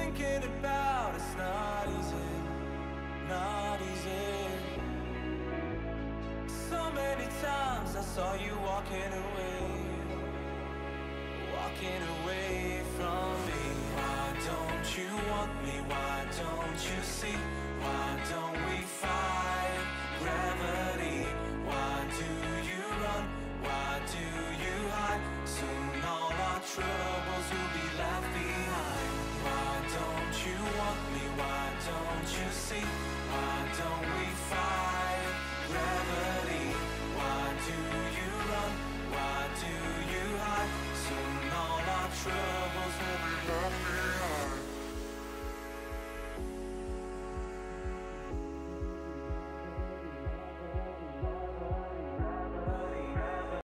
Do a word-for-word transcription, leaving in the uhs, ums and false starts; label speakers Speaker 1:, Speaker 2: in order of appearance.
Speaker 1: thinking about, it's not easy, not easy. So many times I saw you walking away, walking away from me. Why don't you want me? Why don't you see? Why don't we fight gravity? Why do you run? Why do you hide? Soon all our troubles will be left behind. Why don't you want me? Why don't you see? Why don't we fight gravity? Why do you run? Why do you hide? Soon all our troubles